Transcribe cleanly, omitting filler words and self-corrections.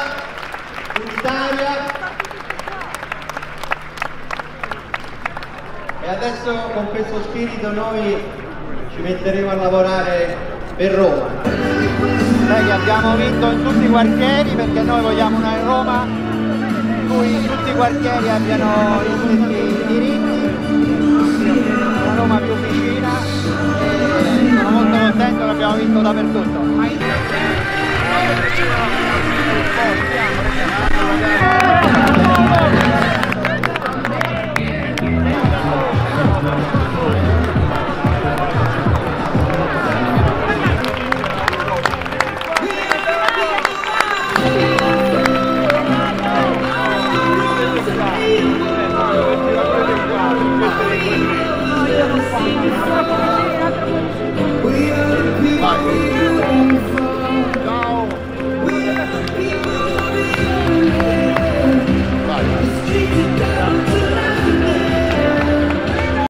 unitaria. E adesso con questo spirito noi ci metteremo a lavorare per Roma. Che abbiamo vinto in tutti i quartieri, perché noi vogliamo una Roma in cui tutti i quartieri abbiano gli stessi diritti, una Roma più vicina, e sono molto contento che abbiamo vinto dappertutto. Hey!